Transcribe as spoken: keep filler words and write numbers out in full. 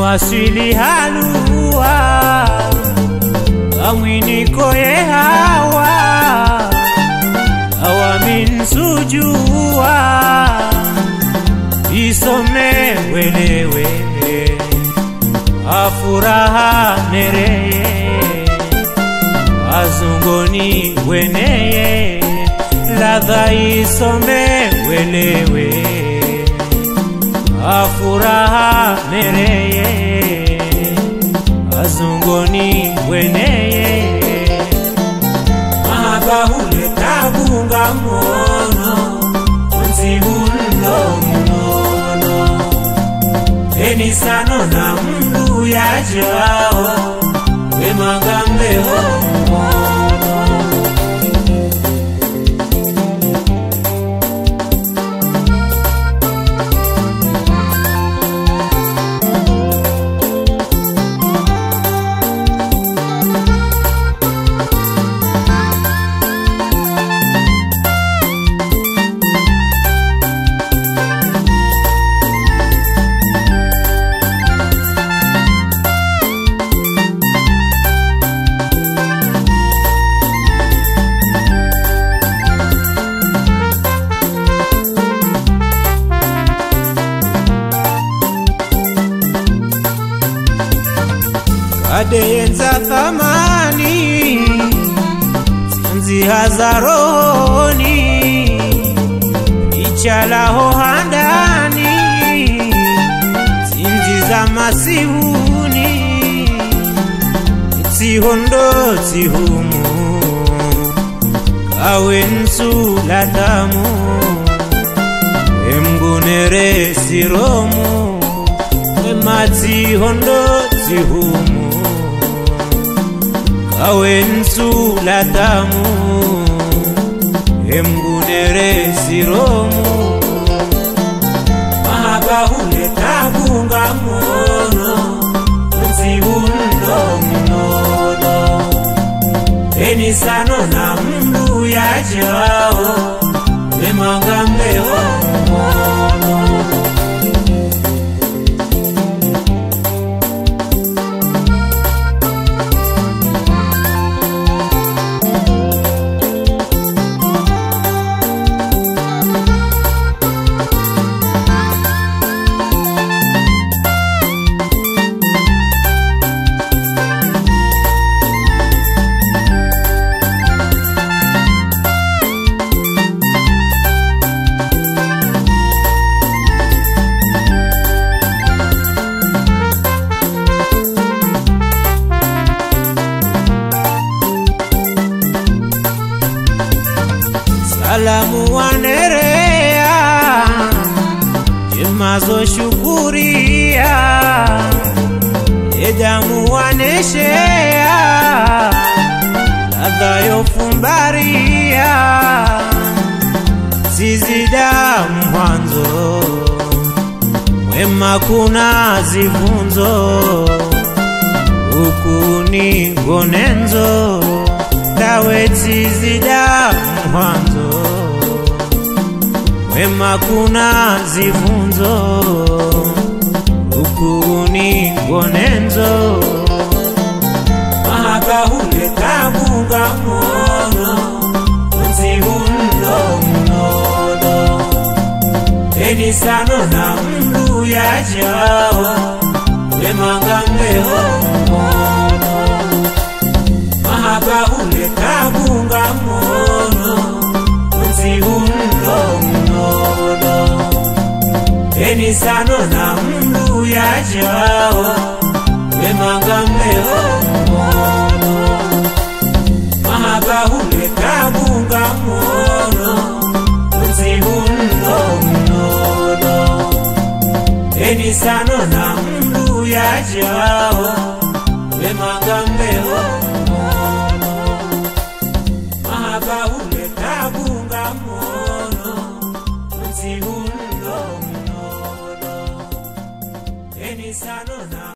wasili halua amwini koye hawa awamin sujua isome welewe afuraha nereye azungoni weneye ladha isome welewe afuraha nereye azungoni weneye mahaba huleta bunga mono unzibulo mnono eni sano na mdu ya jao wemagambe homo adeyenza thamani zinzi hazaroni ichalaho handani zinzi za masihuni tsihondo tsihumu kawe nsulatamu emgunere siromu ematsihondo tsihumu kawe nsulatamu emgunere siromu mahaba huleta bunga mono unzibulo mnono eni sano na mdu ya jao wemagambe homo salamu wanerea jemazo shukuria edamu waneshea ladha yofumbaria zizida mwanzo mwema kuna zivunzo ukuni gonenzo dawe zizida mwanzo wema kuna zivunzo ukuni gonenzo mahaba huleta bunga mono unzibulo mnono eni sano na mdu ya jao wemagambe homo mahaba huleta bunga mono unzibulo mnono eni sano na mdu ya jao wemagambe homo mahaba huleta bunga mono unzibulo mnono eni sano na mdu ya jao wemagambe homo mahaba huleta bunga mono